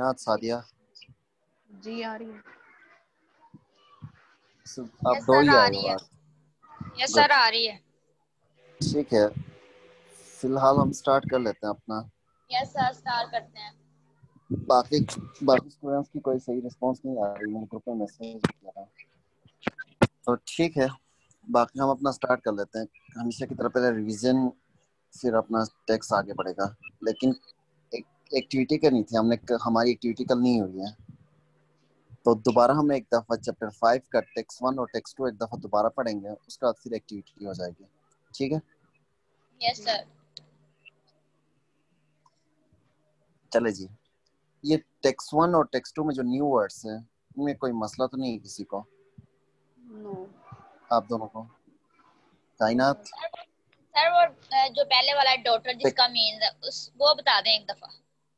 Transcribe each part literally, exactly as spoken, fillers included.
कायनात, सादिया जी आ रही है। अब यस दो सर ही आ आए रही हो है। आज। यस गुड, सर आ रही है। ठीक है, फिलहाल हम स्टार्ट कर लेते हैं अपना। यस सर स्टार्ट करते हैं। बाकी बाकी स्टूडेंट्स की कोई सही रिस्पांस नहीं आ रही, मैंने ग्रुप में मैसेज किया था, तो ठीक है बाकी हम अपना स्टार्ट कर लेते हैं। हमेशा की तरह पहले रिवीजन, फिर अपना टेक्स्ट आगे बढ़ेगा। लेकिन एक एक्टिविटी करनी थी हमने, हमारी एक्टिविटी कल नहीं हुई है, तो दोबारा हम एक दफ़ा चैप्टर फाइव का टेक्स्ट वन और टेक्स्ट टू एक दफ़ा दोबारा पढ़ेंगे, उसके बाद फिर एक्टिविटी हो जाएगी, ठीक है? Yes sir. चले जी, ये टेक्स्ट वन और टेक्स्ट टू में जो न्यू वर्ड्स हैं उनमें कोई मसला तो नहीं है किसी को? नो। आप दोनों को? कायनात? सर वो अ, जो पहले वाला डॉटर जिसका मीन है उस वो बता दें एक दफा।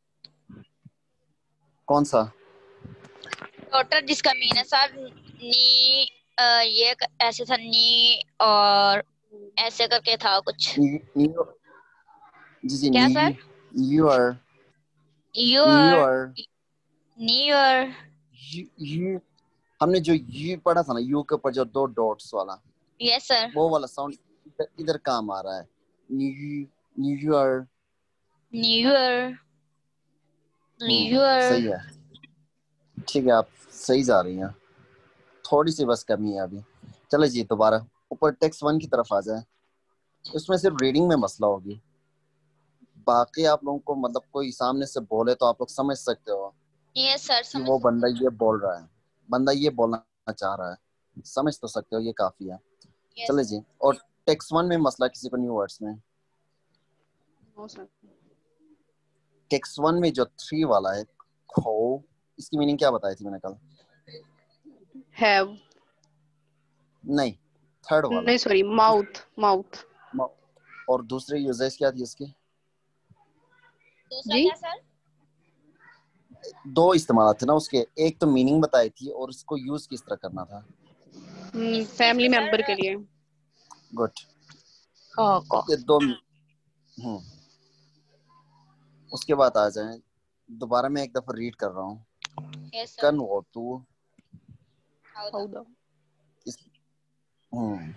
कौन सा डॉटर जिसका मीन है सर? नी अ, ये क- ऐसे था नी और ऐसे करके था कुछ। न्यू? जी जी, क्या न्यू, सर? न्यूअर, योर न्यूअर, न्यूअर। यू, यू, हमने जो यू पढ़ा था ना, यू के ऊपर जो दो डॉट्स वाला, यस सर। वो वाला साउंड इधर, इधर काम आ रहा है। न्यू, न्यूअर। न्यूअर हम्म, न्यूअर। सही है, ठीक है, आप सही जा रही हैं, थोड़ी सी बस कमी है अभी। चले जी दोबारा ऊपर टेक्स्ट वन की तरफ आ जाए। इसमें सिर्फ रीडिंग में मसला होगी, बाकी आप लोगों को मतलब कोई सामने से बोले तो आप लोग समझ सकते हो यस सर कि समझ वो सकते बंदा हैं। ये बोल रहा है, बंदा ये बोलना चाह रहा है, समझ तो सकते हो, ये काफी है। यस चले सर। जी, और टेक्स्ट वन में मसला किसी को न्यू वर्ड्स में? No sir. टेक्स्ट वन में जो थ्री वाला है खो, इसकी मीनिंग क्या बताई थी मैंने कल? हैव। नहीं, थर्ड वाला। नहीं सॉरी, माउथ माउथ। म- और दूसरे यूजेज क्या थी उसकी? दूसरा जी क्या सर? दो इस्तेमाल थे ना उसके, एक तो मीनिंग बताई थी और इसको यूज किस तरह करना था। इस चीज फैमिली को मेंबर के सर लिए। गुड, खो को। ये दो। हम्म, उसके बाद आ जाए, दोबारा मैं एक दफा रीड कर रहा हूँ। Yes sir. कन वो तू हाउ हाउ द। इस, हम्म,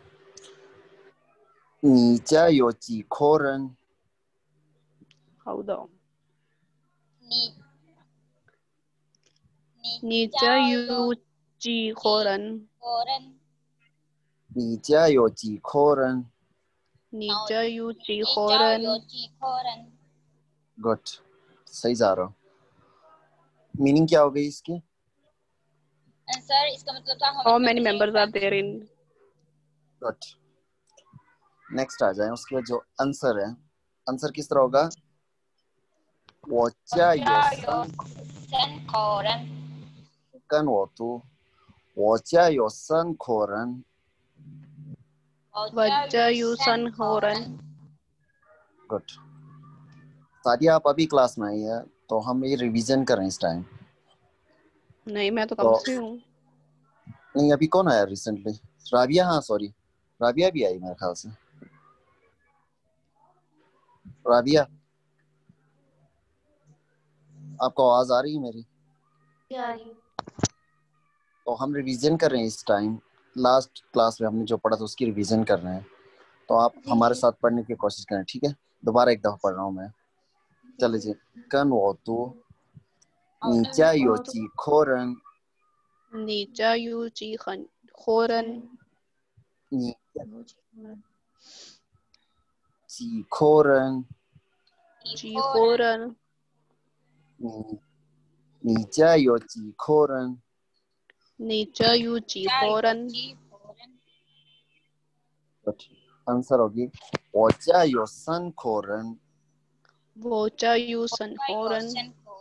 你家有几口人? How the. नी नी नीचा जायो यू ची खोरन। कोरन 你家有几口人? नीचा यू ची नी खोरन। जायो ची कोरन। गुड, सही जा रहा हो। मीनिंग क्या हो गई इसकी? सर इसका मतलब था हाउ हमें मेनी कितने members are family. There in. Good, next आ जाए, उसके बाद जो आंसर है, आंसर किस तरह होगा? 我家有 जायो 三 सन कोरन। 跟我读，我家有三口人。 वज्जा जायो यू सन सन कोरन। खोरन। गुड, सादिया आप अभी क्लास में आई है, तो हम ये रिवीजन करें इस टाइम। नहीं मैं तो कब तो से हूँ। नहीं, अभी कौन आया रिसेंटली? राबिया, हाँ सॉरी, राबिया भी आई मेरे ख्याल से। राबिया, आपको आवाज आ रही है मेरी? आ रही। तो हम रिवीजन कर रहे हैं इस टाइम, लास्ट क्लास में हमने जो पढ़ा था उसकी रिवीजन कर रहे हैं, तो आप हमारे साथ पढ़ने की कोशिश करें, ठीक है? दोबारा एक दफा पढ़ रहा हूँ मैं, चले जी। कन वो तू 你家有几口人? नीचा यू ची खन खोरन। 你几口人? ची खोरन। 你你家有几口人? नीचा यू ची खोरन। आंसर होगी 我家有三口人。 वोचा यू सन खोरन।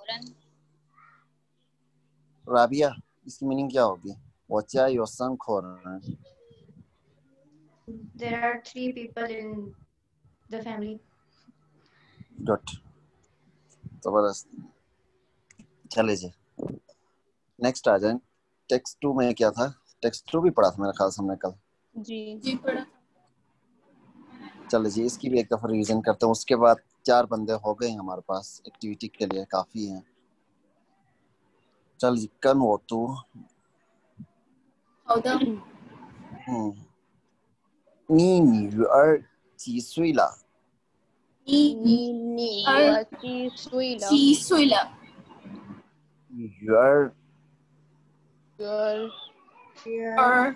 राबिया, इसकी मीनिंग क्या होगी? 我家有三口人。 There are three people in the family. Good, जबरदस्त, चले जी नेक्स्ट आ जाए। टेक्स्ट टू में क्या था? टेक्स्ट टू भी पढ़ा था मेरे ख्याल से हमने कल। जी जी पढ़ा। चले जी, इसकी भी एक दफा रिवीजन करते हैं, उसके बाद चार बंदे हो गए हमारे पास एक्टिविटी के लिए, काफी हैं। चल जी कन वो तू 好的， हम्म 你女儿几岁了？ 你你女儿几岁了？ 几岁了？ 女儿女儿儿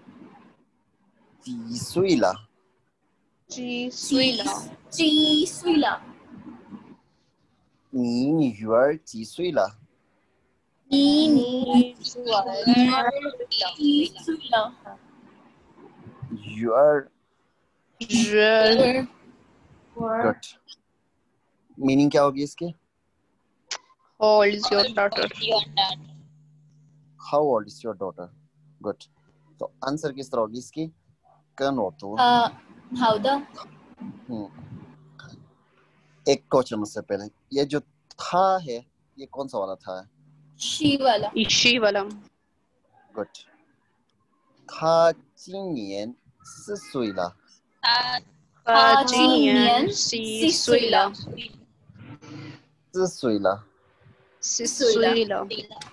几岁了？ 几岁了？ 几岁了？ 你女儿几岁了？ 你你女儿女儿几岁了？ 女儿女儿 गुड मीनिंग क्या होगी इसके? How old is your daughter? How old is your daughter? Good. तो आंसर किस तरह होगी इसकी? कन हो तो 呃，好的， हम्म एक क्वेश्चन उससे पहले ये जो था है ये कौन सा वाला था? 是वाला इशी वाला गुड 他今年四岁了。 他今年四岁了， 四岁了四岁了。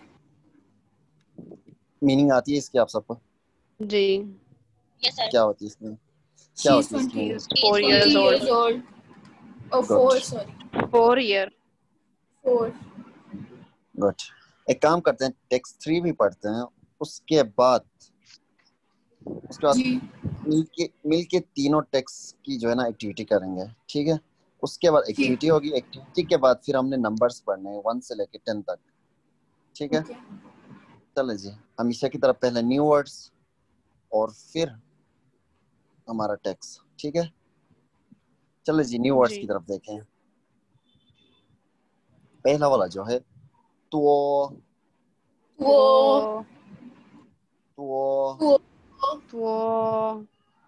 मीनिंग आती है इसकी आप सबको? जी क्या होती है इसमें? क्या She is होती है इसकी? twenty four years old. years old. Oh, Good. four, sorry. four year Four. Good एक काम करते हैं टेक्स्ट थ्री भी पढ़ते हैं उसके बाद उसके बाद जी मिलके मिलके तीनों टेक्स्ट की जो है ना एक्टिविटी करेंगे ठीक है उसके बाद एक्टिविटी होगी एक्टिविटी के बाद फिर हमने नंबर्स पढ़ने हैं वन से लेके टेन तक ठीक है Okay. चलो जी हमेशा की तरफ पहले न्यू वर्ड्स और फिर हमारा टेक्स्ट ठीक है चलो जी न्यू वर्ड्स जी। की तरफ देखें पहला वाला जो है तो वो तो तो तो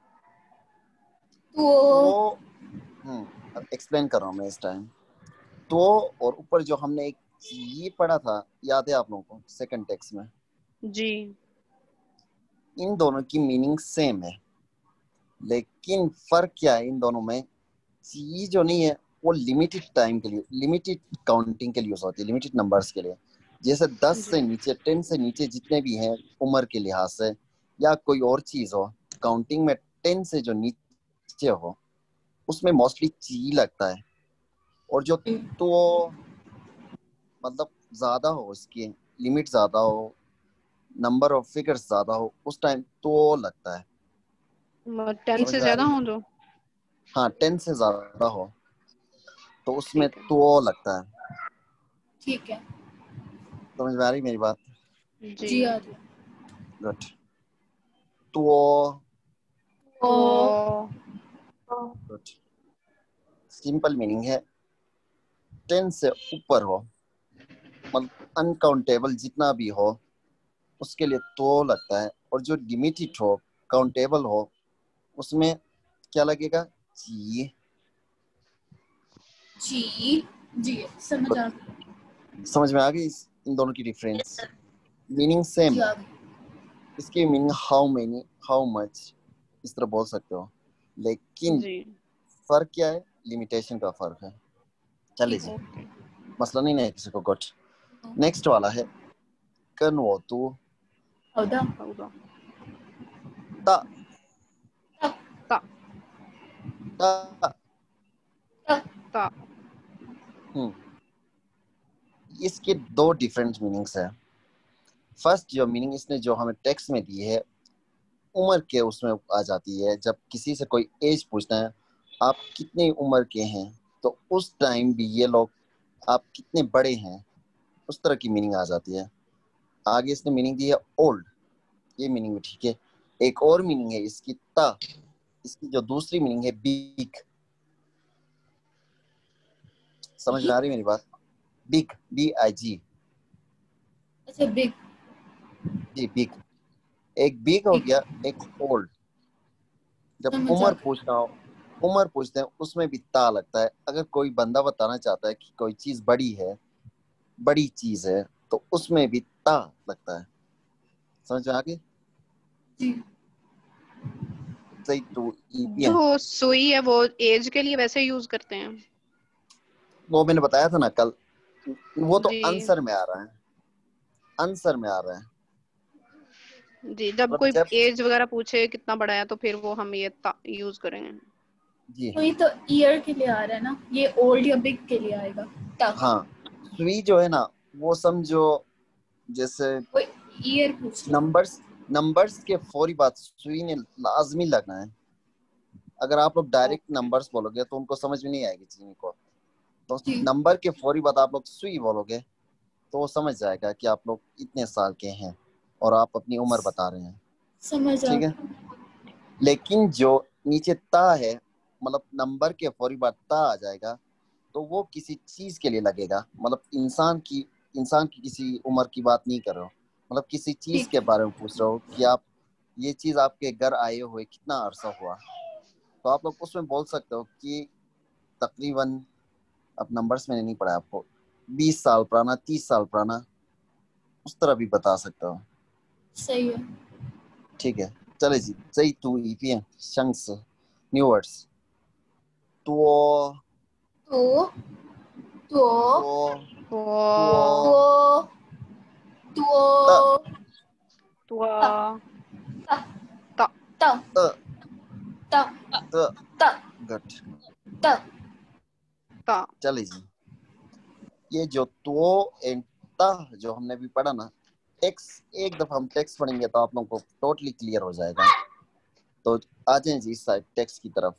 वो तो हम्म अब एक्सप्लेन कर रहा हूँ मैं इस टाइम तो और ऊपर जो हमने एक ये पढ़ा था याद है आप लोगों को सेकंड टेक्स्ट में जी इन दोनों की मीनिंग सेम है लेकिन फर्क क्या है इन दोनों में ची जो नहीं है वो लिमिटेड टाइम के लिए लिमिटेड काउंटिंग के लिए यूज होती है लिमिटेड नंबर्स के लिए जैसे दस से नीचे टेन से नीचे जितने भी हैं उम्र के लिहाज से या कोई और चीज हो काउंटिंग में टेन से जो नीचे हो उसमें मोस्टली ची लगता है और जो तो मतलब ज्यादा हो इसकी लिमिट ज्यादा हो नंबर ऑफ फिगर्स ज्यादा हो उस टाइम तो लगता है टेन समझ से में आ ज्यादा रही है? हो तो हाँ टेन से ज्यादा हो तो उसमें ठीक है। तो लगता है ठीक है समझ में आ रही मेरी बात जी जी आ रही गुड तो वो गुड सिंपल मीनिंग है टेन से ऊपर हो मतलब अनकाउंटेबल जितना भी हो उसके लिए तो लगता है और जो लिमिटेड हो काउंटेबल हो उसमें क्या लगेगा जी जी जी समझ आ गई समझ में आ गई इस- इन दोनों की डिफरेंस मीनिंग सेम जी है आ गई इसकी meaning how many how much इस तरह बोल सकते हो लेकिन जी फर्क क्या है लिमिटेशन का फर्क है चलिए जी ओके मसला नहीं है किसी को गुड नेक्स्ट वाला है कन वो तू 好的 होगा ता ता ता ता हम्म इसके दो डिफरेंट मीनिंग्स है फर्स्ट जो मीनिंग इसने जो हमें टेक्स्ट में दी है उम्र के उसमें आ जाती है जब किसी से कोई एज पूछना है आप कितनी उम्र के हैं तो उस टाइम भी ये लोग आप कितने बड़े हैं उस तरह की मीनिंग आ जाती है आगे इसने मीनिंग दी है ओल्ड ये मीनिंग भी ठीक है एक और मीनिंग है इसकी ता इसकी जो दूसरी मीनिंग है बिग समझ में आ रही मेरी बात बिग बी आई जी अच्छा बिग जी बिग एक बिग हो गया एक ओल्ड जब समझ आ उम्र गई पूछना हो उम्र पूछते हैं उसमें भी ता लगता है अगर कोई बंदा बताना चाहता है कि कोई चीज बड़ी है बड़ी चीज है तो उसमें भी ता लगता है समझ में आ गई जी सही तो ई पी है जो सुई है वो एज के लिए वैसे यूज करते हैं वो मैंने बताया था ना कल वो तो जी आंसर में आ रहा है आंसर में आ रहा है। जी, जब मतलब कोई जब एज वगैरह पूछे कितना बड़ा है तो फिर वो हम ये यूज करेंगे। जी तो ये तो ईयर के लिए आ रहा है ना, ये ओल्ड या बिग के लिए आएगा तक। हाँ, सुई जो है ना वो समझो जैसे वो ईयर पूछ रहा है। नंबर्स नंबर्स के फौरी बाद सुई ने लाजमी लगना है। अगर आप लोग डायरेक्ट नंबर्स बोलोगे तो उनको समझ में नहीं आएगी चीनी को, तो जी नंबर के फौरी बाद आप लोग सुई बोलोगे तो वो समझ जाएगा कि आप लोग इतने साल के हैं और आप अपनी उम्र बता रहे हैं। समझ आ ठीक है, लेकिन जो नीचे ता है मतलब नंबर के फौरी बाद ता आ जाएगा तो वो किसी चीज के लिए लगेगा। मतलब इंसान की इंसान की किसी उम्र की बात नहीं कर रहे हो, मतलब किसी चीज ठीक के है। बारे में पूछ रहे हो कि आप ये चीज आपके घर आए हुए कितना अरसा हुआ, तो आप लोग उसमें बोल सकते हो कि तकरीबन, अब नंबर्स मैंने नहीं पढ़ा आपको, बीस साल पुराना, तीस साल पुराना, उस तरह भी बता सकते हो। सही है। ठीक है, चले जी, सही तू ईपीएम शंक्स न्यू वर्ड्स तो तो तो तो तो तो तो त तो त त त त त त त गट त त चले जी, ये जो तो एंड ता जो हमने भी पढ़ा ना, टेक्स्ट एक दफा हम टेक्स्ट पढ़ेंगे तो आप लोगों को टोटली क्लियर हो जाएगा। तो आ जाए जी इस साइड टेक्स्ट की तरफ।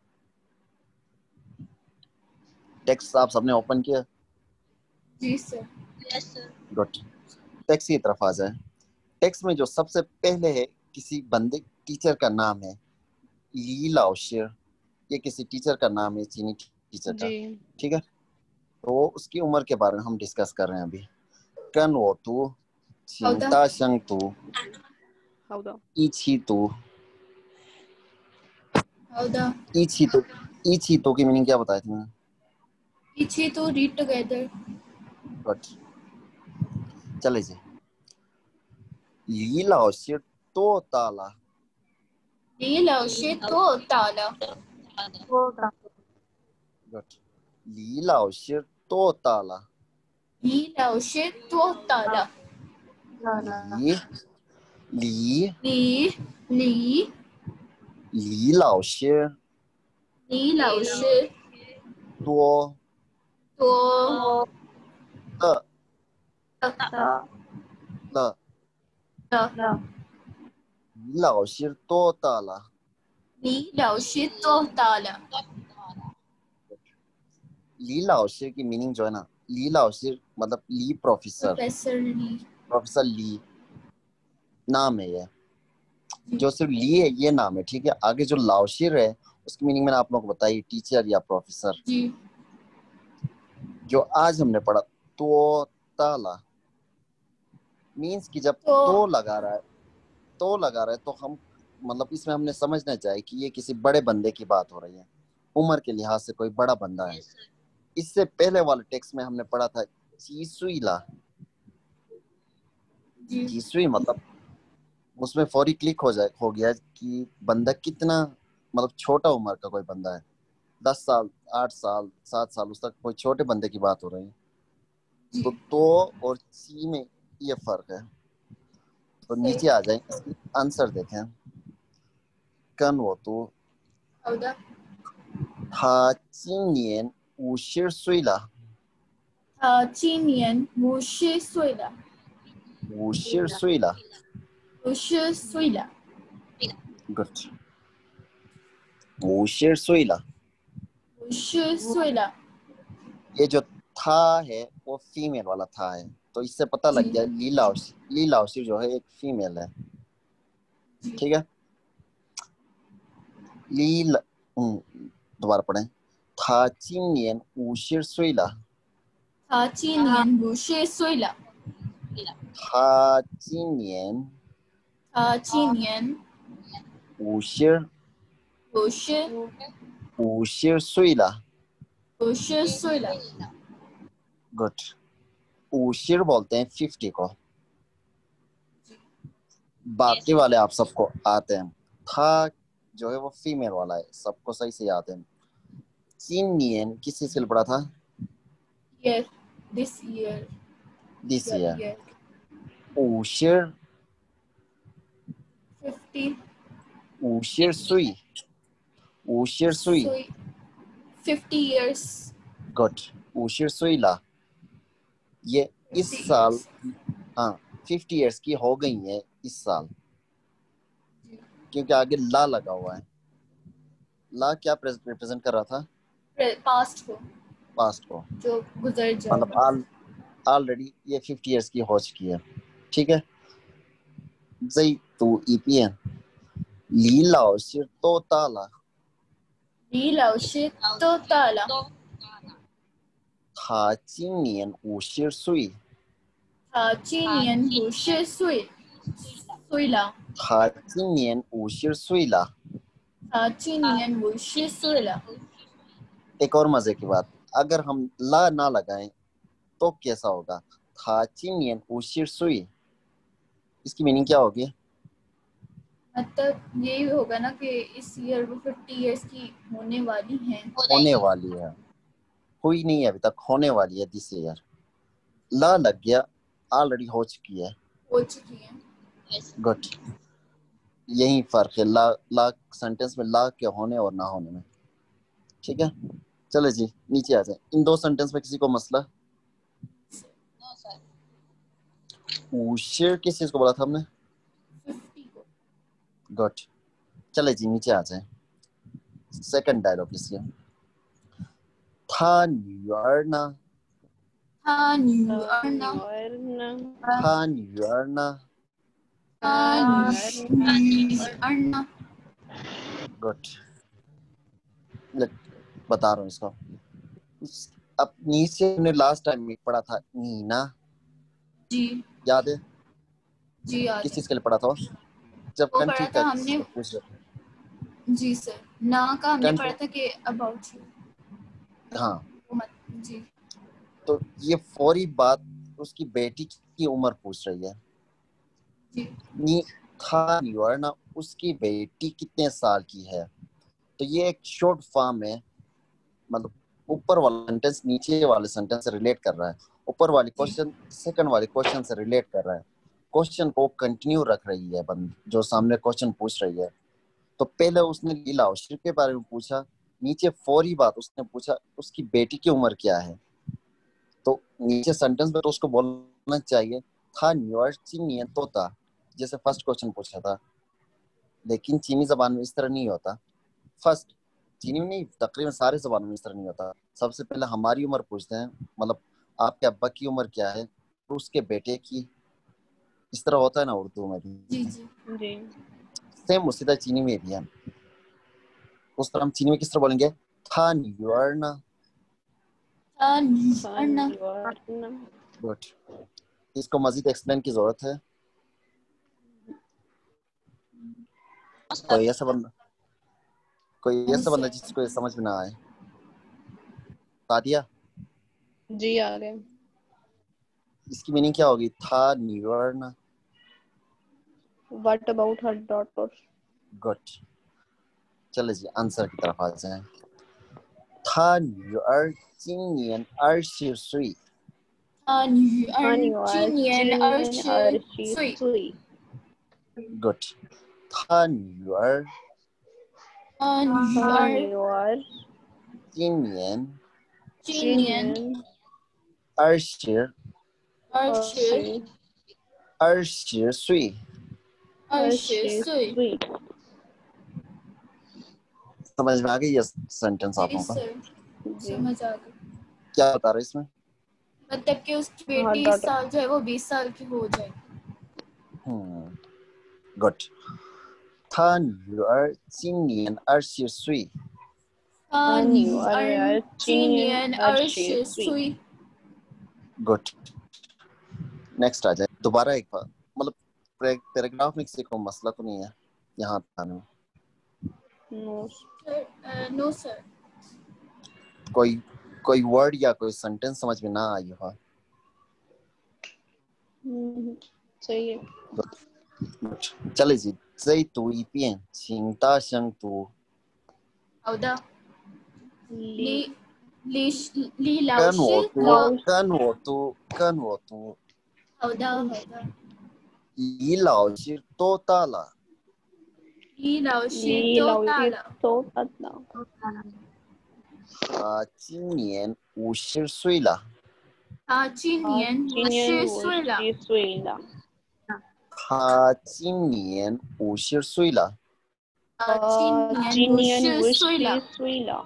टेक्स्ट आप सबने ओपन किया? जी sir. Yes sir. Good, text की तरफ आ जाए। टेक्स्ट में जो सबसे पहले है किसी बंदे टीचर का नाम है ली लाओशियर, ये किसी टीचर का नाम है, चीनी टीचर का। जी ठीक है, तो उसकी उम्र के बारे में हम डिस्कस कर रहे हैं अभी। कन वो तू हौदा चिंता शंग तू हौदा इची तू हौदा इची तू इची तू की मीनिंग क्या बताया तुमने? पीछे तो रीड टुगेदर। गुड, चले जी, ली लाओशियर तो ताला। ये लाओशे तो ताला। गुड, ली लाओशियर तो ताला। ये लाओशे तो ताला। ली ली ली ली ली लाओशियर ली लाओशे तो तो त त त त ली लाओशियर तो ताला। ली लाओशे तो ताला। ली लाओशियर की मीनिंग जो है ना, ली लाओशियर मतलब Li professor, professor Li. Professor Li नाम है ये, जो सिर्फ ली है ये नाम है। ठीक है, आगे जो लाओशियर है उसकी मीनिंग मैंने आप लोगों को बताई, टीचर या प्रोफेसर। जी जो आज हमने पढ़ा तो ताला मीन्स कि जब तो तो लगा रहा है तो लगा रहा है तो हम मतलब इसमें हमने समझना चाहिए कि ये किसी बड़े बंदे की बात हो रही है, उम्र के लिहाज से कोई बड़ा बंदा है। इससे पहले वाले टेक्स्ट में हमने पढ़ा था चीसुईला, जी चीसुई मतलब उसमें फौरी क्लिक हो जाए हो गया कि बंदा कितना मतलब छोटा उम्र का कोई बंदा है, दस साल, आठ साल, सात साल, उस तक कोई छोटे बंदे की बात हो रही है। जी तो तो और ची में ये फर्क है। तो सही। नीचे आ जाए, इसकी आंसर देखें। कन वो तो हौदा था चिनियन उशिर सुईला, 他今年五十岁了。 उशिर सुईला। 五十岁了。 गुड, उशिर सुईला। 五十岁了。 ये जो था है वो फीमेल वाला था है, तो इससे पता लग गया लीला लीला जो है एक फीमेल है। ठीक है, लीला दोबारा पढ़ें। था चिनियन उशिर सुईला, 他今年五十岁了。 था चिनियन 他今年 उशिर 五十 उशिर सुईला। 五十岁了。 गुड, उशिर बोलते हैं फिफ्टी को, बाकी वाले आप सबको आते हैं। था जो है वो फीमेल वाला है, सबको सही से याद है। चिनियन किस से पढ़ा था? year this year this year year. year 五十 fifty 五十岁五十岁 so fifty years good 五十岁了 ये इस fifty साल years हाँ फिफ्टी इयर्स की हो गई है इस साल क्योंकि आगे ला लगा हुआ है ला क्या रिप्रेजेंट कर रहा था past को पास्ट को जो गुजर मतलब जाएगा ऑल ऑलरेडी ये फिफ्टी इयर्स की हो चुकी है ठीक है जै तू ईपीएन 李老师多大了李老师多大了他今年五十岁他今年五十岁岁了他今年五十岁了他今年五十岁了 एक और मजे की बात अगर हम ला ना लगाएं तो कैसा होगा था चिनियन उशिर सुई इसकी मीनिंग क्या होगी मतलब यही होगा ना कि इस ईयर वो फिफ्टी इयर्स की होने वाली हैं होने वाली है हुई नहीं है अभी तक होने वाली है दिस ईयर ला लग गया ऑलरेडी हो चुकी है हो चुकी हैं गुड यही फर्क है ला ला सेंटेंस में ला के होने और ना होने में ठीक है चले जी नीचे आ जाए इन दो सेंटेंस में किसी को मसला उशिर किस चीज को बोला था हमने फिफ्टी को गुड चले जी नीचे आ जाए सेकंड डायलॉग इसलिए 他女儿呢他女儿呢他女儿呢他女儿呢 गुड बता रहा हूँ इसको अब नीचे हमने लास्ट टाइम में पढ़ा था नीना जी याद है जी याद किस है चीज के लिए पढ़ा था जब वो कंट्री पढ़ा का था हमने पूछ जी सर ना का हमने Country- पढ़ा था कि अबाउट यू हाँ वो मत जी तो ये फौरी बात उसकी बेटी की उम्र पूछ रही है जी नी था न्यूअर ना उसकी बेटी कितने साल की है तो ये एक शॉर्ट फॉर्म है मतलब ऊपर वाला सेंटेंस नीचे वाले सेंटेंस से रिलेट कर रहा है ऊपर वाली क्वेश्चन सेकंड वाले क्वेश्चन से रिलेट कर रहा है क्वेश्चन को कंटिन्यू रख रही है बंद जो सामने क्वेश्चन पूछ रही है तो पहले उसने लीला उशिर के बारे में पूछा नीचे फौरी बात उसने पूछा उसकी बेटी की उम्र क्या है तो नीचे सेंटेंस में तो उसको बोलना चाहिए था न्यूअर चीनियन तोता जैसे फर्स्ट क्वेश्चन पूछा था लेकिन चीनी जबान में इस तरह नहीं होता फर्स्ट चीनी में नहीं तकरीबन सारे जबानों में इस तरह नहीं होता सबसे पहले हमारी उम्र पूछते हैं मतलब आपके अब्बा की उम्र क्या है तो उसके बेटे की इस तरह होता है ना उर्दू में भी जी जी जी सेम उसी तरह चीनी में भी है उस तरह हम चीनी में किस तरह बोलेंगे था न्यूअर ना था न्यूअर ना गुड इसको मजीद एक्सप्लेन की जरूरत है कोई ऐसा बंदा कोई ऐसा बंदा जिसको ये समझ में ना आए सादिया जी आ गए इसकी मीनिंग क्या होगी था न्यूअर ना what about her daughter good चले जी आंसर की तरफ आ जाएं था न्यूअर चीनियन अर्शी सुई 他女儿今年二十岁。 गुड था न्यूअर 他女儿今年今年二十二十二十岁二十岁。 समझ में आ गई ये सेंटेंस आप जी लोगों का सर समझ आ गई क्या बता रहे इसमें मतलब कि उसकी बेटी इस साल जो है वो बीस साल की हो जाएगी हम्म गुड 他女儿今年二十岁他女儿今年二十岁 गुड नेक्स्ट आ जाए दोबारा एक बार मतलब पैराग्राफ में किसी को मसला तो नहीं है यहाँ आने में नो नो सर कोई कोई वर्ड या कोई सेंटेंस समझ में ना आई हो सही है चले जी 再读一遍请大声读好的李李李老跟我师读跟我读跟我读好的好的李老师多大了？ 李老师李老师多大了？ 多大了？ 他今年五十岁了。 他今他年五今年五十岁了。 十岁了。 他今年五十岁了。 他他今今年五十年五十岁了。 岁了。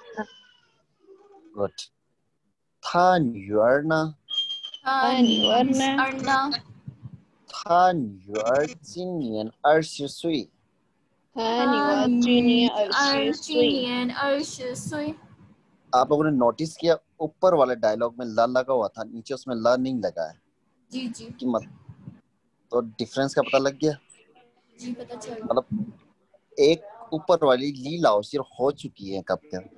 Good。他女儿呢？ 他他女儿呢？ 儿呢？ 他女儿今年二十岁。 他女他儿今女年二儿十今岁。 年二十岁。 आप लोगों ने नोटिस किया ऊपर वाले डायलॉग में ला लगा हुआ था, नीचे उसमें ला नहीं लगा है जी जी कि मत तो डिफरेंस का पता लग गया। जी पता चल गया। मतलब एक ऊपर वाली ली लाउसिर हो चुकी है कब तक,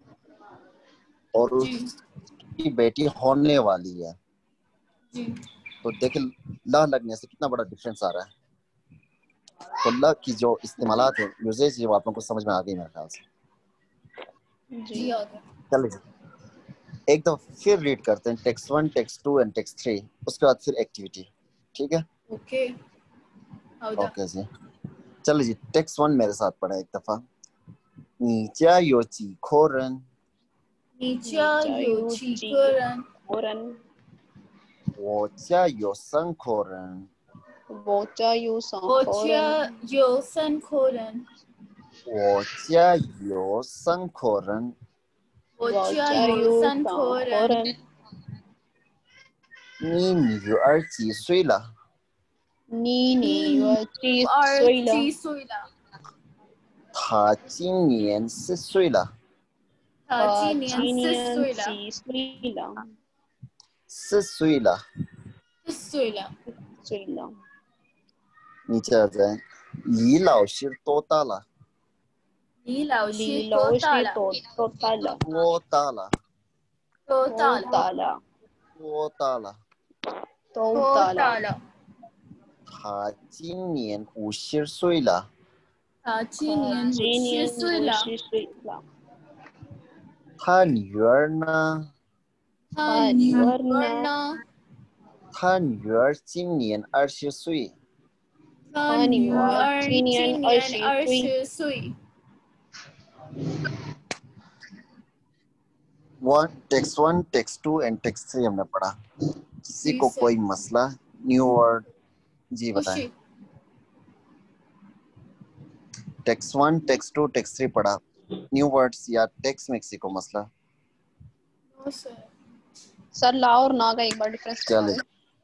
और जी उसकी बेटी होने वाली है। जी तो देखिए ला लगने से कितना बड़ा डिफरेंस आ रहा है। तो ला की जो इस्तेमालात है यूजेज ये आप लोगों को समझ में आ गई मेरे ख्याल से। जी जी आ गया। चलिए एक दफा फिर रीड करते हैं text one, text two and text three, उसके बाद फिर एक्टिविटी। ठीक है ओके हौदा ओके जी। चलिए जी टेक्स्ट वन मेरे साथ पढ़े एक दफा। 你家有几口人？ 你家有几个人？ 人？ 我家有三口人。 我家有三我口家人。 有三口人。 我家有三口人。 我我家家有有三三口口人。 人。 你女儿几岁了？ 你你女儿几女儿岁了？ 几岁了？ 她今年四岁了。 她她今年四今年岁了。 几岁了？ 四岁了。 四岁了。 岁了。 你接着，李老师多大了？ 李老李师老多大了？ 师多多大了？ 多大了？ 多大多了？ 大了？ 多大了？ 多多大了？ 大了？ 她今年五十岁了。 她今年今五十年岁了。 五十岁了。 她女儿呢？ 她女儿呢？ 她女儿今年二十岁。 她女儿今今年年二十二岁。 十岁。 one text one, text two and text three हमने पढ़ा। किसी जी को सर। कोई मसला? न्यू वर्ड जी बताएं। खुशी। Text one, text two, text three पढ़ा। न्यू वर्ड्स या टेक्स्ट में किसी को मसला? No sir. सर ला और ना का एक बार डिफरेंस बता चले दें।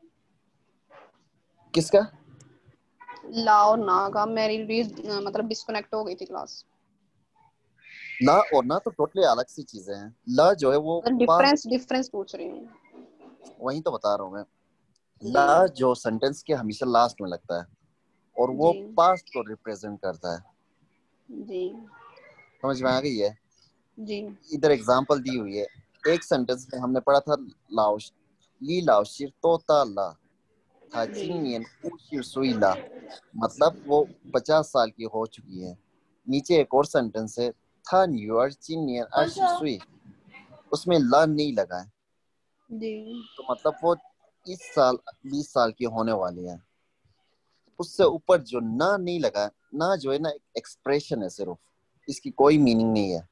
किसका? ला और ना का मेरी रीड मतलब डिस्कनेक्ट हो गई थी क्लास। ला और ना तो टोटली अलग सी चीजें हैं। ला जो है वो डिफरेंस डिफरेंस पूछ रही हूँ। वही तो बता रहा हूँ मैं। ला जो सेंटेंस के हमेशा लास्ट में लगता है और वो जी। पास्ट को रिप्रेजेंट करता है। जी समझ में आ गई है? जी इधर एग्जांपल दी हुई है। एक सेंटेंस में हमने पढ़ा था लाउश ली लाउशिर तोता ला था चिनियन उशिर सुईला, मतलब वो पचास साल की हो चुकी है। नीचे एक और सेंटेंस है था न्यूअर चिनियन अर्शिर सुई, उसमें ला नहीं लगा है जी। तो मतलब वो इस साल बीस साल की होने वाली है। उससे ऊपर जो ना नहीं लगा, ना जो है ना एक्सप्रेशन है, सिर्फ इसकी कोई मीनिंग नहीं है।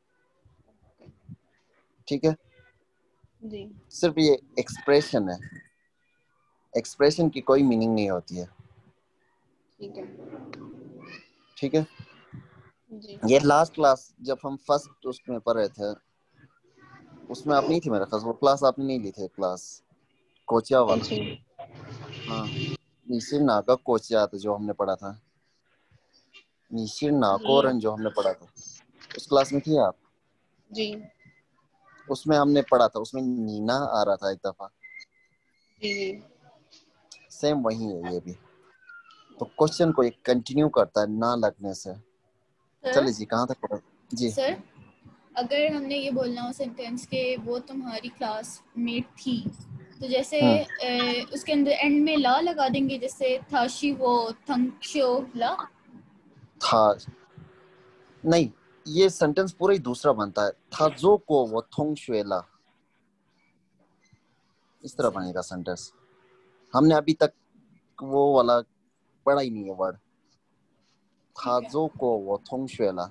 ठीक है जी सिर्फ ये एक्सप्रेशन है, एक्सप्रेशन की कोई मीनिंग नहीं होती है। ठीक है ठीक है जी। ये लास्ट क्लास जब हम फर्स्ट उसमें पढ़ रहे थे उसमें आप नहीं थी मेरे ख्याल, वो क्लास आपने नहीं ली थी क्लास कोचिया वाला। जी हाँ निशिर नागा कोचिया था जो हमने पढ़ा था, निशिर नाकोरन जो हमने पढ़ा था, उस क्लास में थी आप? जी उसमें हमने पढ़ा था, उसमें नीना आ रहा था एक दफा। जी सेम वही है ये भी। तो क्वेश्चन को एक कंटिन्यू करता है ना लगने से। चलिए जी कहाँ तक पढ़ा जी? सर अगर हमने ये बोलना हो सेंटेंस के वो तुम्हारी क्लासमेट थी, तो जैसे ए, उसके अंदर एंड में ला लगा देंगे, जैसे थाशी वो थंगशो ला। था नहीं, ये सेंटेंस पूरा ही दूसरा बनता है। था जो को वो थोंग शुएला, इस तरह बनेगा सेंटेंस। हमने अभी तक वो वाला पढ़ा ही नहीं है word. 他做过我同学了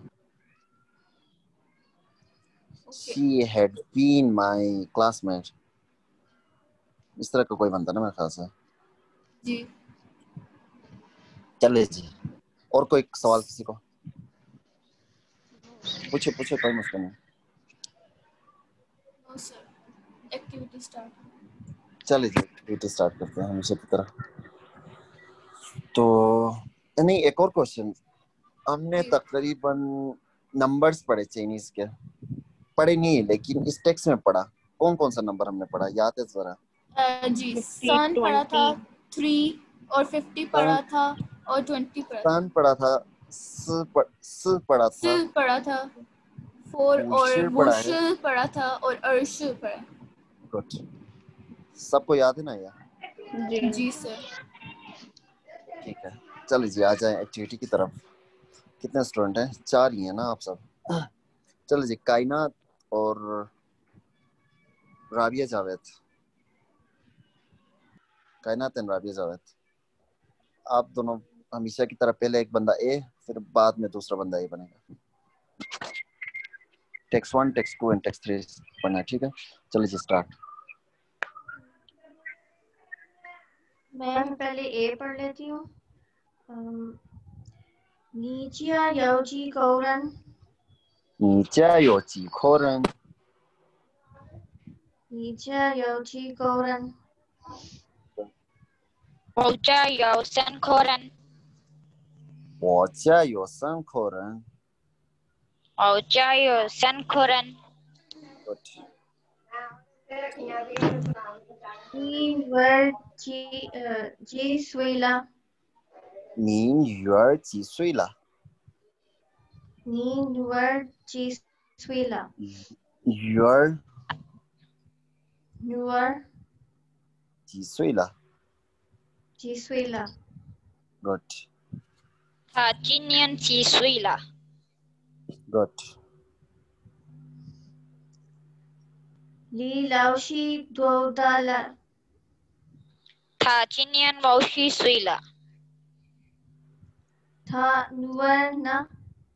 she had been my classmate। इस तरह का कोई बनता ना मेरे ख्याल से जी। चले जी। और कोई सवाल किसी को पूछे पूछे कोई मुश्किल नहीं। No sir activity start. चले जी एक्टिविटी स्टार्ट करते हैं हमेशा की तरह। तो नहीं एक और क्वेश्चन। हमने तकरीबन नंबर्स पढ़े चाइनीज के पढ़े नहीं लेकिन इस टेक्स्ट में पढ़ा। कौन कौन सा नंबर हमने पढ़ा याद है जरा? जी सन पढ़ा था थ्री और फिफ्टी पढ़ा था और ट्वेंटी पढ़ा था। सन पढ़ा था स स पढ़ा था स पढ़ा था फोर और वुशल पढ़ा था और अर्श पढ़ा। गुड। सबको याद है ना यार? जी जी सर। ठीक है चलिए जी आ जाए एक्टिविटी की तरफ। कितने स्टूडेंट हैं? चार ही हैं ना आप सब? चलिए जी कायनात और राबिया जावेद। कायनात एंड राबिया जावेद आप दोनों हमेशा की तरह पहले एक बंदा ए फिर बाद में दूसरा बंदा ए बनेगा। Text one text two and text three पढ़ना ठीक है। चलिए जी स्टार्ट। मैं पहले ए पढ़ लेती हूँ। नीचिया योची कोरन 你家有几口人？ 你家有几口人？ 我家有三口人。 我家有三口人。 我家有三口人。 Good。 你女儿几呃几岁了？ 你女儿几岁了？ 你女儿几岁了？ 女儿女儿几岁了？ 几岁了？ Good。 他今年几岁了？ Good。 李老师多大了？ 他今年五十岁了。 他女儿呢？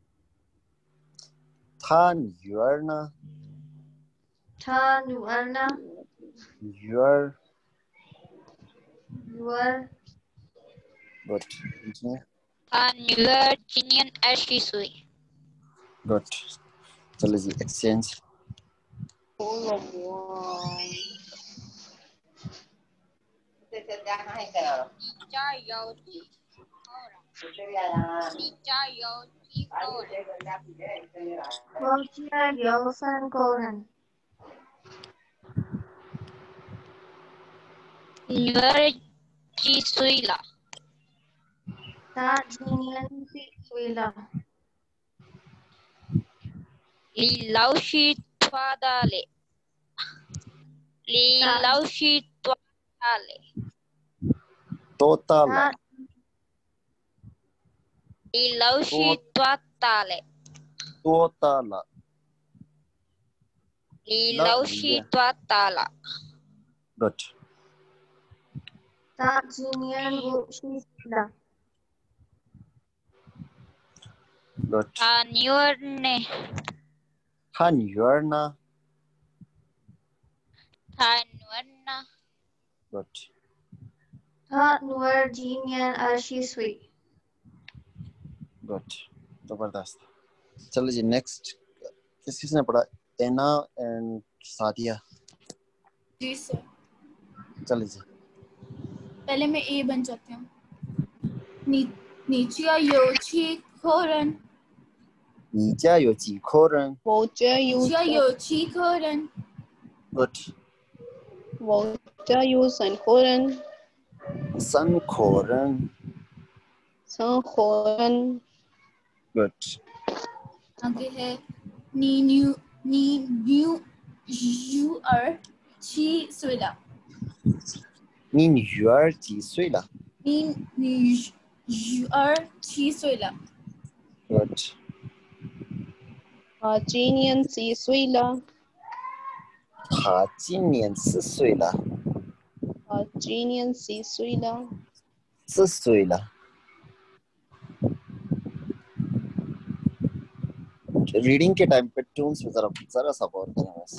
他女儿呢？ 他女儿呢？ 女儿女儿 Good。 他女儿今年二十岁。 Good。 चलो जी exchange. 你家有几口人？你家有几口人？ 我家有三口人。 女儿几岁了？ 他今年几岁了？ 李老师多大了？李老师多大了？ 多大了？ 李老师多大了？ 多大了？ 李老师多大了？ Good。 他今年五十岁了。 Good。 他女儿呢？ 他女儿呢？ 他女儿呢？ Good。 他女儿今年二十岁。 Good。 जबरदस्त। चलो जी नेक्स्ट किस किसने पढ़ा? एना एंड सादिया। जी सर। चलिए जी पहले मैं ए बन जाती हूँ। नी नीचिया योची खोरन। 你家有几口人？ 我家有 नीचिया योची खोरन। Good。 我家有三口人， 三口人。 三口人。 Good。 आगे है नी न्यू नी न्यू यू आर ची सुला। 你女儿几岁了？ नी न्यू यू आर ची सुला। Good。 他今年几岁了？ 他今年四岁了。 他今年几岁了？ 几岁了 रीडिंग के टाइम पे ट्यून्स में जरा जरा सा गौर करें बस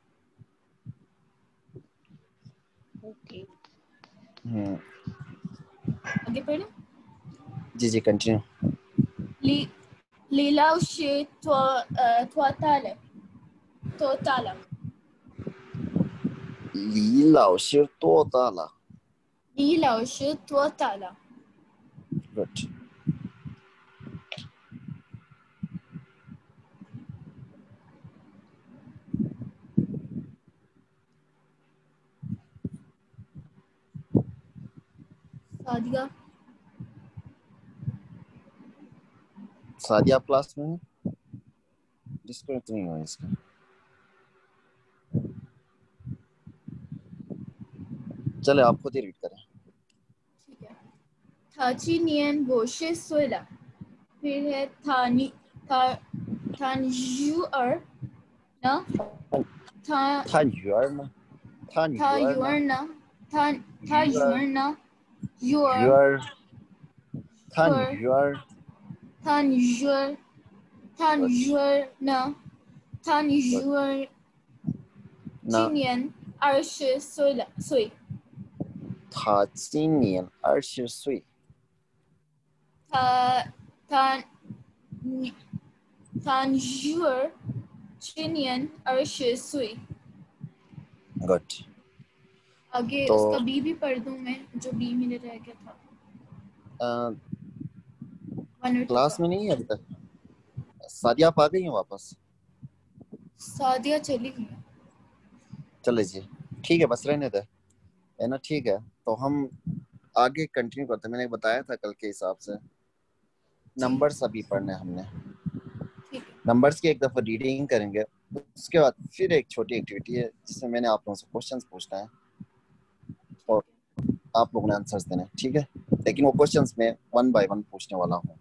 ओके हम्म आगे पढ़े जी जी कंटिन्यू ली लीला उशे तो तोताले तोताला 李老师多大了 ली लाउशे तोताला गुड सादिया सादिया आप क्लास में हैं डिस्कनेक्ट नहीं हुआ इसका चले आप खुद ही रीड करें ठीक है थाची नियन गोशे सोयला फिर है थानी था थानजुअर ना था 他女儿呢他女 था 儿呢 युअर ना था था 女儿 युअर ना 女 युअर 儿他 युअर 女儿 था युअर था युअर ना था युअर 那今年二十岁了岁他今年二十岁他他他女儿今年二十岁 गुड आगे तो उसका बी भी पढ़ दूं मैं जो बी मेरे रह गया था वन और टू क्लास का में नहीं है अभी तक सादिया आप आ गई हैं वापस सादिया चली गई चले जी ठीक है बस रहने दे है ना ठीक है तो हम आगे कंटिन्यू करते हैं मैंने बताया था कल के हिसाब से नंबर्स अभी पढ़ने हमने ठीक है नंबर्स की एक दफा रीडिंग करेंगे उसके बाद फिर एक छोटी एक्टिविटी है जिसमें मैंने आप लोगों से क्वेश्चंस पूछना है और आप लोगों ने आंसर्स देने हैं ठीक है लेकिन वो क्वेश्चंस में वन बाय वन पूछने वाला हूँ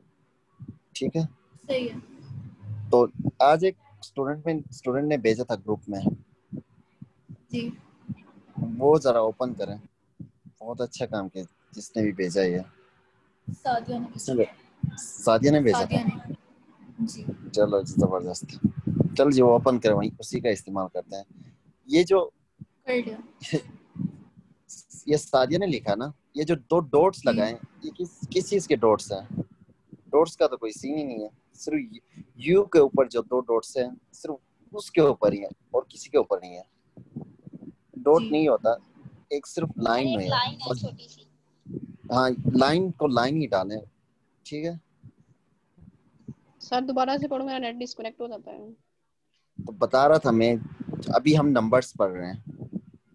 ठीक है सही है तो आज एक स्टूडेंट में स्टूडेंट ने भेजा था ग्रुप में जी वो जरा ओपन करें बहुत अच्छा काम किया जिसने भी भेजा ये सादिया ने किसने सादिया ने भेजा सादिया था ने जी चलो जी जबरदस्त चल जी वो ओपन करें वहीं उसी का इस्तेमाल करते हैं ये जो कर लिया ये सादिया ने लिखा ना ये जो दो डॉट्स लगाए ये किस किस चीज के डॉट्स हैं डॉट्स का तो कोई सीन ही नहीं है सिर्फ यू के ऊपर जो दो डॉट्स हैं सिर्फ उसके ऊपर ही है और किसी के ऊपर नहीं है डॉट जी नहीं होता एक सिर्फ लाइन एक में है लाइन है छोटी सी हाँ लाइन को लाइन ही डालें ठीक है सर दोबारा से पढ़ो मेरा नेट डिस्कनेक्ट हो जाता है तो बता रहा था मैं अभी हम नंबर्स पढ़ रहे हैं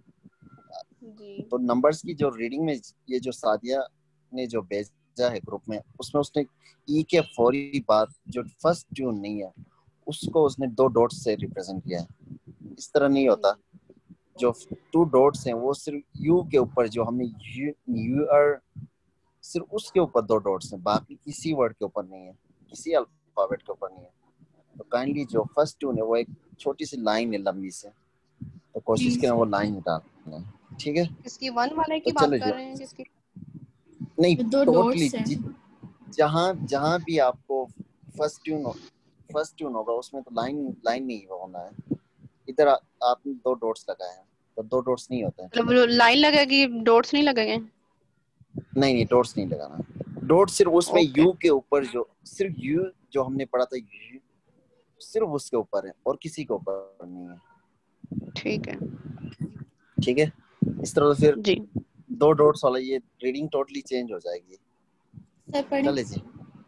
जी तो नंबर्स की जो रीडिंग में ये जो सादिया ने जो भेजा है ग्रुप में उसमें उसने ई के फौरी बाद जो फर्स्ट ट्यून नहीं है उसको उसने दो डॉट्स से रिप्रेजेंट किया है इस तरह नहीं होता जो टू डॉट्स हैं वो सिर्फ यू के ऊपर जो हमने यू यू आर सिर्फ उसके ऊपर दो डॉट्स हैं बाकी किसी वर्ड के ऊपर नहीं है किसी अल्फाबेट के ऊपर नहीं है तो काइंडली जो फर्स्ट ट्यून है वो एक छोटी सी लाइन है लंबी से तो कोशिश जी करें वो सर लाइन निकालना है ठीक है किसकी वन वाले तो की बात चलो कर जी रहे हैं किसकी नहीं दो टोटली डॉट्स हैं जहाँ जहाँ भी आपको फर्स्ट ट्यून फर्स्ट ट्यून होगा उसमें तो लाइन लाइन नहीं होना है इधर आ, आपने दो डॉट्स लगाए हैं तो दो डॉट्स नहीं होते हैं मतलब लाइन लगेगी डॉट्स नहीं लगेंगे नहीं नहीं डॉट्स नहीं लगाना डॉट सिर्फ उसमें ओके यू के ऊपर जो सिर्फ यू जो हमने पढ़ा था यू सिर्फ उसके ऊपर है और किसी के ऊपर नहीं है ठीक है ठीक है इस तरह से फिर जी दो डॉट्स वाला ये रीडिंग टोटली चेंज हो जाएगी सर पढ़े चले जी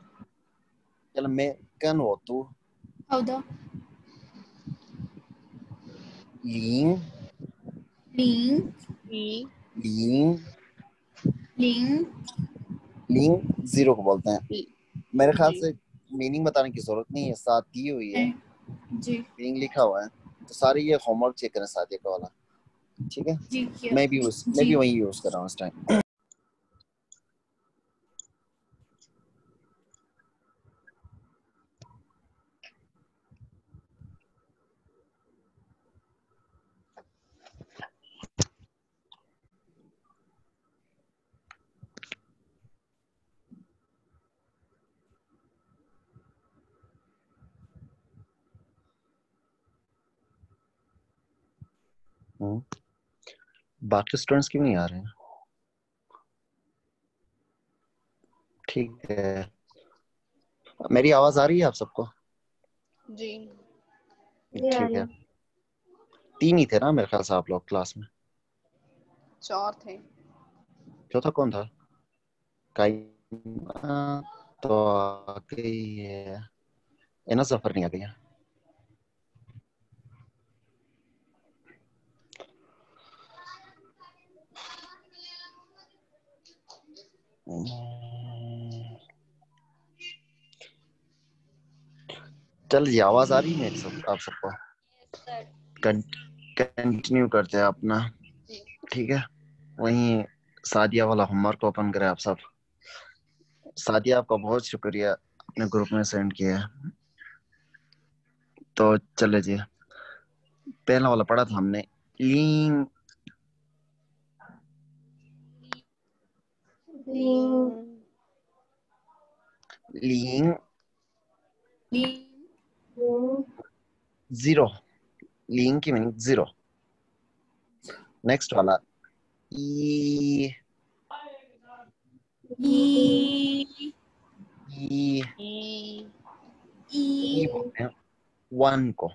चलो मैं कन हो तू हौदा लीन लिंग लीन लिंग लीन जीरो को बोलते हैं मेरे ख्याल जी से मीनिंग बताने की जरूरत नहीं है साथ दी हुई है जी मीनिंग लिखा हुआ है तो सारे ये होमवर्क चेक करें साथ का वाला ठीक है जी किया मैं भी उस मैं जी भी वही यूज कर रहा हूँ इस टाइम हम्म, बाकी स्टूडेंट्स क्यों नहीं आ रहे हैं? ठीक है, मेरी आवाज आ रही है आप सबको? जी ठीक है, तीन ही थे ना मेरे ख्याल से आप लोग क्लास में? चार थे। चौथा कौन था? काइमा तो आ गई है, इना सफर नहीं आ गई है। चल जी, आवाज आ रही है मेरी सब आप सबको? सर कंटिन्यू करते हैं अपना, ठीक है। वहीं सादिया वाला होमवर्क ओपन करें आप सब। सादिया आपका बहुत शुक्रिया, अपने ग्रुप में सेंड किया है। तो चले जी, पहला वाला पढ़ा था हमने, लीन लीन जीरो, लीन की मीनिंग जीरो। नेक्स्ट वाला ई ई ई ई ई बोलते हैं वन को,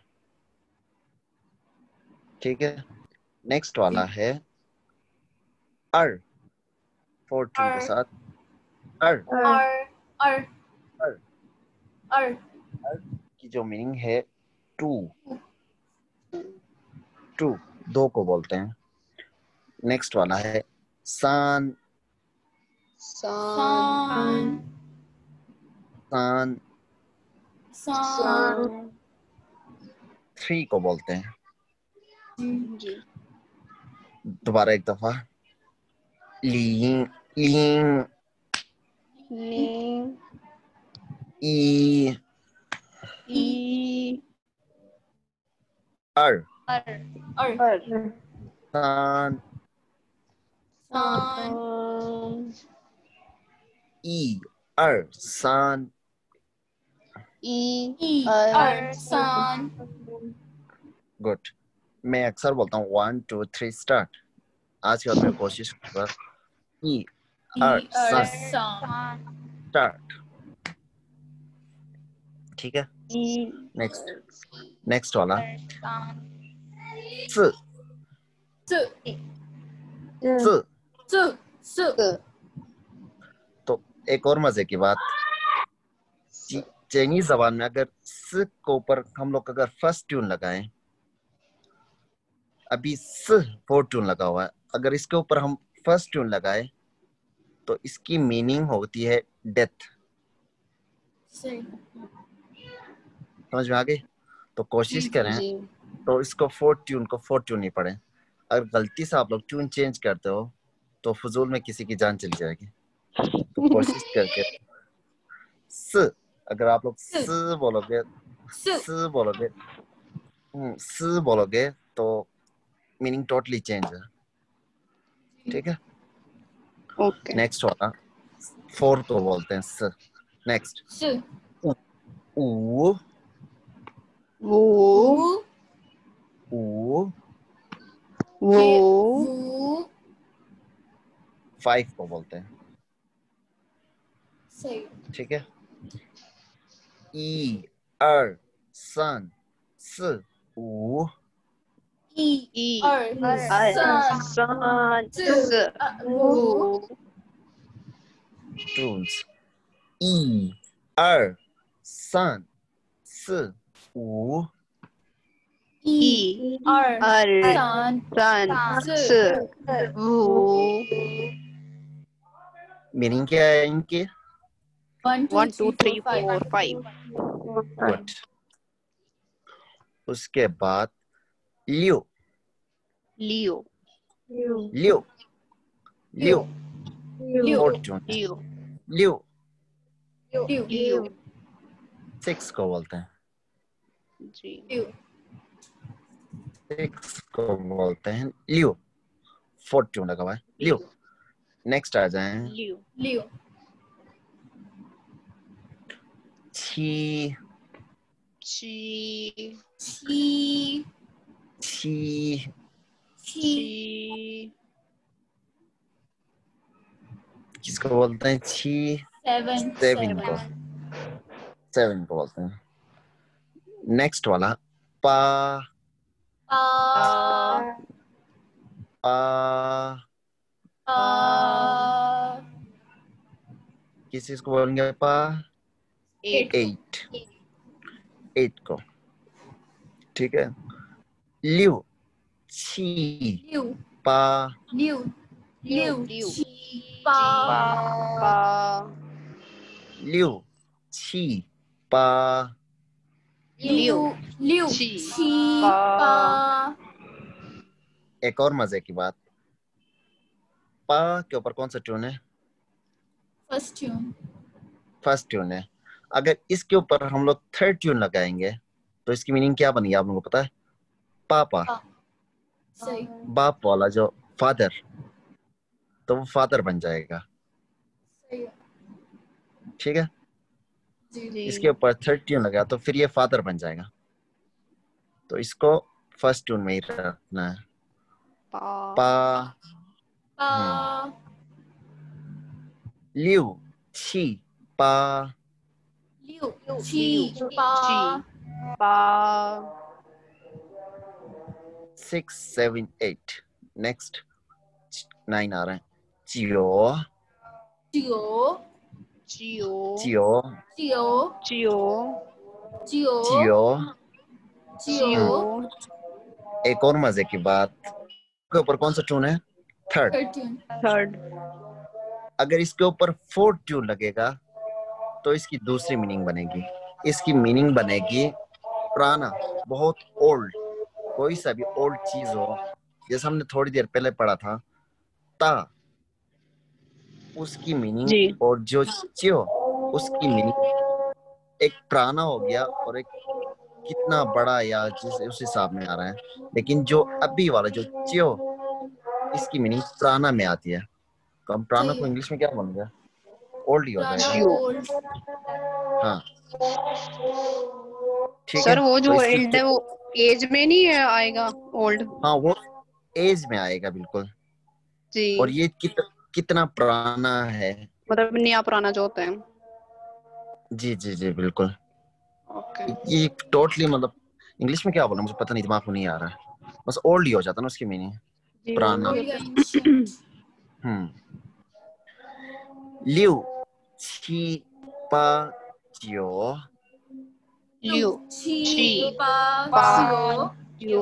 ठीक है। नेक्स्ट वाला है अर, फोर ट्यून के साथ अर और और अर और अर की जो मीनिंग है टू, टू दो को बोलते हैं। नेक्स्ट वाला है सान, सान सान सान सान थ्री को बोलते हैं। जी दोबारा एक दफा, लीन लीन नी ई ई अर और अर सान सान ई अर सान ई ई अर और सान। गुड। मैं अक्सर बोलता हूँ वन टू थ्री स्टार्ट, आज के बाद मैं कोशिश करूंगा ई अर ई और सान सान। स्टार्ट, ठीक है। ई नेक्स्ट नेक्स्ट वाला सान स स स स स तो एक और मजे की बात, चाइनीज जबान में अगर स के ऊपर हम लोग अगर फर्स्ट ट्यून लगाएं, अभी स फोर्थ ट्यून लगा हुआ है, अगर इसके ऊपर हम फर्स्ट ट्यून लगाए तो इसकी मीनिंग होती है डेथ। सही। समझ में आ गई? तो कोशिश करें जी तो इसको फोर्थ ट्यून को फोर्थ ट्यून नहीं पढ़े। अगर गलती से आप लोग ट्यून चेंज करते हो तो फजूल में किसी की जान चली जाएगी। तो कोशिश करके स, अगर आप लोग स बोलोगे स स बोलोगे हम्म, स बोलोगे तो मीनिंग टोटली चेंज है, ठीक है। ओके नेक्स्ट वाला फोर्थ को बोलते हैं स। नेक्स्ट स ऊ वो ऊ ऊ वो वो फाइव को बोलते हैं, सही। ठीक है। ई अर सन स ऊ ई ई और अर सान सान स स वो वो ट्यून्स ई अर सन स ऊ ई और अर सान सन स स वो मीनिंग क्या है इनकी? One one two two three three four four five. Five good. उसके बाद लियो लियो लियो लियो लियो फोर्थ ट्यून लियो लियो लियो लियो सिक्स को बोलते हैं, जी लियो सिक्स को बोलते हैं लियो, फोर्थ ट्यून लगा हुआ है लियो। नेक्स्ट आ जाए लियो लियो छी ची छी छी छी किसको बोलते हैं? छी सेवन सेवन को सेवन को बोलते हैं। नेक्स्ट वाला पा पा पा पा किस चीज को बोलेंगे? पा एट एट एट को। ठीक है। लियो छी लियो पा लियो लियो लियो छी पा पा लियो छी पा लियो लियो छी छी पा पा। एक और मजे की बात, पा के ऊपर कौन सा ट्यून है? First tune. फर्स्ट ट्यून है। अगर इसके ऊपर हम लोग थर्ड ट्यून लगाएंगे तो इसकी मीनिंग क्या बनेगी आप लोगों को पता है? पापा, सही बाप वाला जो फादर, तो वो फादर बन जाएगा। सही ठीक है। जी जी इसके ऊपर थर्ड ट्यून लगा तो फिर ये फादर बन जाएगा। तो इसको फर्स्ट ट्यून में ही रखना है। पा पा पा लियो छी पा लियो छी लियो पा छी पा six seven eight. Next nine आ रहा है। जियो जियो जियो जियो जियो जियो जियो जियो। जियो एक और मजे की बात, के ऊपर कौन सा ट्यून है? थर्ड। Third tune. थर्ड अगर इसके ऊपर फोर्थ ट्यून लगेगा तो इसकी दूसरी मीनिंग बनेगी। इसकी मीनिंग बनेगी पुराना, बहुत ओल्ड। कोई सा भी ओल्ड चीज हो, जैसे हमने थोड़ी देर पहले पढ़ा था ता, उसकी मीनिंग जी और जो च्यो उसकी मीनिंग एक पुराना हो गया और एक कितना बड़ा या जिस उस हिसाब में आ रहा है। लेकिन जो अभी वाला जो च्यो, इसकी मीनिंग पुराना में आती है। तो हम पुराना सही को है। इंग्लिश में क्या बोलेंगे? ओल्ड ही हो पुराना जाएगा। जियो ओल्ड। हाँ ठीक सर है। वो तो जो इसकी एल्ड है वो एज में नहीं है आएगा ओल्ड। हाँ वो एज में आएगा बिल्कुल। जी और ये कित, कितना पुराना है। मतलब नया पुराना जो होता है। जी जी जी बिल्कुल। ओके ये टोटली मतलब इंग्लिश में क्या बोला मुझे पता नहीं, दिमाग में नहीं आ रहा है। बस ओल्ड ही हो जाता ना उसकी मीनिंग, जी पुराना। ओल्ड या एंशिएंट। हम्म। लियो छी पा जियो लियो छी छी पा पा जियो जियो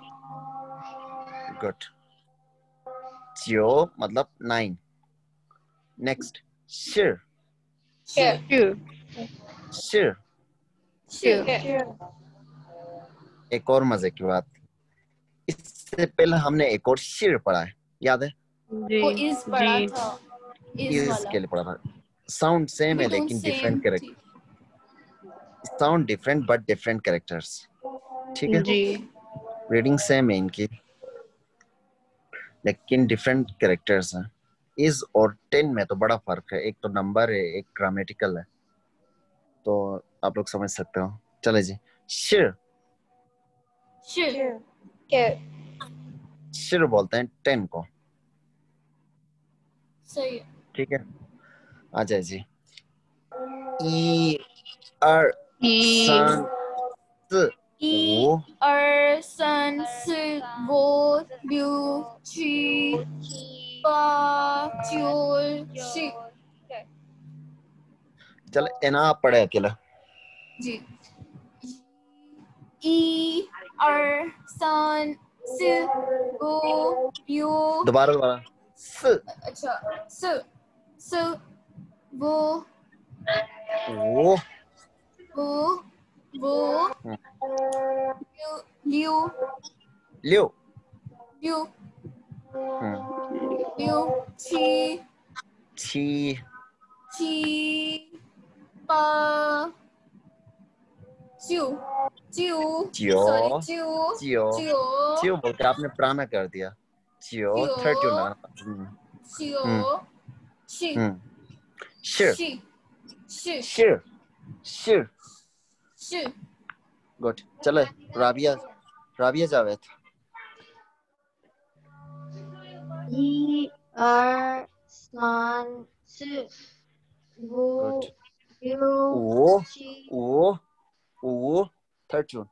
गुड। जियो मतलब नाइन। नेक्स्ट शिर शिर शिर शिर। शिर। एक और मजे की बात, इससे पहले हमने एक और शिर पढ़ा है, याद है? जी वो इज पढ़ा जी था, इज इस वाला। के लिए पढ़ा था। साउंड सेम है ये दोनों लेकिन सेम डिफरेंट थी। Character. Sound different but different characters. ठीक है। जी रीडिंग सेम है इनकी लेकिन डिफरेंट कैरेक्टर्स हैं। इज और टेन में तो बड़ा फर्क है। एक तो नंबर है, एक ग्रामेटिकल है। तो आप लोग समझ सकते हो। चले जी। शिर शिर शिर बोलते हैं टेन को। सही है। ठीक है। आ जाए जी। ई आर ई सन स ई वो अर सन स वो लियो छी पा जियो शि। चल एना आप पढ़े अकेला। जी। ई अर सन स वो लियो। दोबारा दोबारा स अच्छा स स वो वो वो वो लियो लियो लियो। लियो हम्म। लियो छी छी छी पा जियो जियो जियो सॉरी जियो जियो जियो जियो बोल के आपने पुराना कर दिया। जियो जियो थर्ड ट्यून लगाना था। हम्म जियो हम्म शी हम्म। शिर शी शी शिर शिर। शी। गुड। चले Rabia Rabia Javed. 一二三四五 Good. 六五七五五 third tune.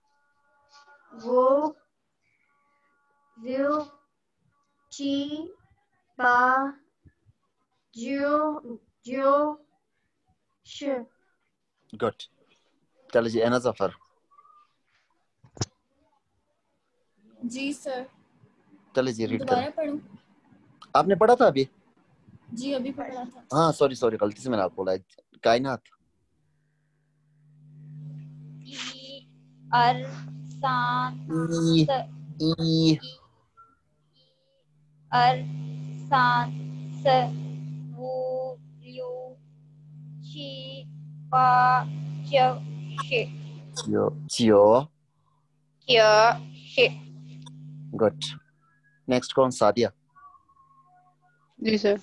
五六七八九九十 Good. चलो जी एना जफर. जी सर चलो जी रीड दोबारा करें. पढ़ूं? आपने पढ़ा था अभी? जी अभी पढ़ा था. हाँ सॉरी सॉरी गलती से मैंने आपको बोला. कायनात. ई अर सान ई स ई अर सान स वू लियो ची पा च शे जियो जियो. क्या शे. Good. Next कौन? सादिया. जी सर.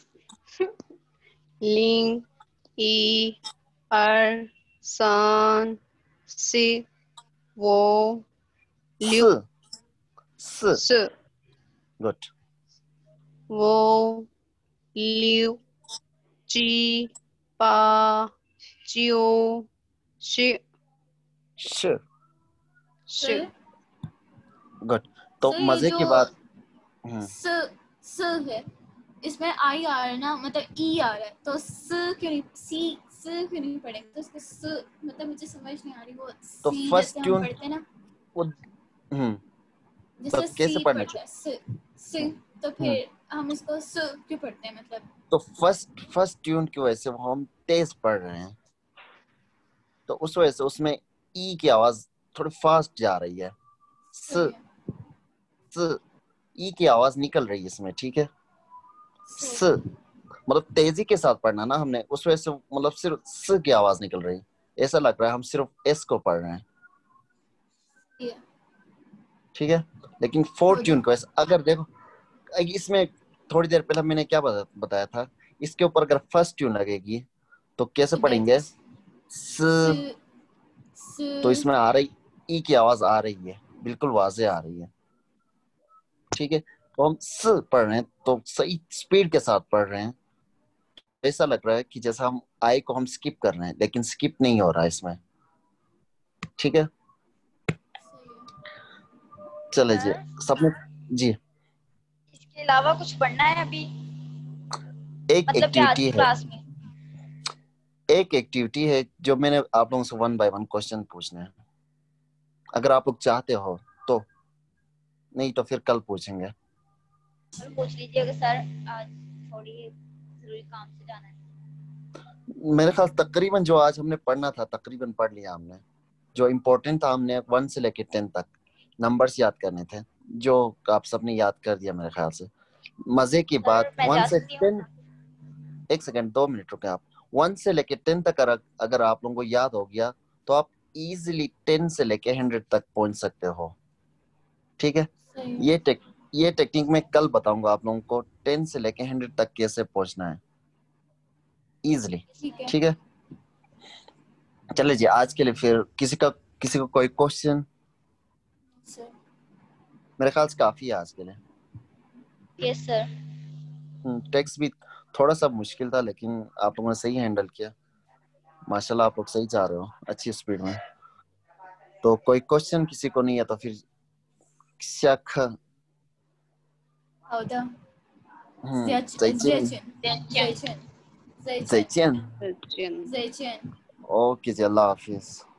लिंग ई आर सान सी वो लियो स स. स Good. वो लियो ची पा चियो शे श. शे. Good. तो सर ये मजे जो की बात. हम्म. स स है इसमें आई आ रहा है ना मतलब ई आ रहा है तो स क्यों नहीं सी स क्यों नहीं पढ़ेंगे तो उसको स मतलब मुझे समझ नहीं आ रही वो तो सी फर्स्ट जैसे हम ट्यून पढ़ते हैं ना वो हम्म तो जैसे कैसे सी पढ़ने पढ़ते हैं स स तो फिर हम इसको स क्यों पढ़ते हैं मतलब तो फर्स्ट फर्स्ट ट्यून की वजह से वो हम तेज पढ़ रहे हैं तो उस वजह से उसमें ई की आवाज थोड़ी फास्ट जा रही है. स सही है, स ई की आवाज निकल रही है इसमें. ठीक है. स सही मतलब तेजी के साथ पढ़ना ना हमने उस वजह से मतलब सिर्फ स की आवाज निकल रही है. ऐसा लग रहा है हम सिर्फ एस को पढ़ रहे हैं. है. ठीक है. लेकिन हो फोर्थ ट्यून जाए को ऐसा अगर देखो इसमें थोड़ी देर पहले मैंने क्या बता, बताया था इसके ऊपर अगर फर्स्ट ट्यून लगेगी तो कैसे तो पढ़ेंगे? स स. स तो इसमें आ रही ई की आवाज आ रही है बिल्कुल वाजे आ रही है. ठीक है. तो हम स पढ़ रहे हैं तो सही स्पीड के साथ पढ़ रहे हैं. ऐसा लग रहा है कि जैसा हम आई को हम स्किप कर रहे हैं लेकिन स्किप नहीं हो रहा है इसमें. ठीक है. चले जी सर सबने जी इसके अलावा कुछ पढ़ना है अभी एक मतलब कि आज एक्टिविटी की है क्लास में? एक एक्टिविटी है जो मैंने आप लोगों से वन बाय वन क्वेश्चन पूछने हैं. अगर आप लोग चाहते हो तो, नहीं तो फिर कल पूछेंगे. और पूछ लीजिएगा सर आज थोड़ी जरूरी काम से जाना है. मेरे ख्याल तकरीबन जो आज हमने पढ़ना था तकरीबन पढ़ लिया हमने. जो इम्पोर्टेंट था हमने वन से लेके टेन तक नंबर्स याद करने थे जो आप सबने याद कर दिया मेरे ख्याल से. मजे की सर बात मैं वन जा से सकती हूँ? टेन. एक सेकंड दो मिनट रुके आप. वन से लेके टेन तक अगर, अगर आप लोगों को याद हो गया तो आप इजीली टेन से लेके हंड्रेड तक पहुंच सकते हो. ठीक है. सही है. ये टेक ये टेक्निक मैं कल बताऊंगा आप लोगों को टेन से लेके हंड्रेड तक कैसे पहुंचना है इजीली. ठीक है. ठीक है. चले जी आज के लिए फिर किसी का किसी को कोई क्वेश्चन? सर मेरे ख्याल से काफी है आज के लिए. Yes sir. टेक्स्ट भी थोड़ा सा मुश्किल था लेकिन आप लोगों ने सही हैंडल किया. माशाल्लाह आप लोग सही जा रहे हो अच्छी स्पीड में. तो कोई क्वेश्चन किसी को नहीं है तो फिर शख How'da? हम्म Zeychen. जयचन Zeychen. Zeychen. जयचन. Zeychen. ओके जी अल्लाह हाफिज.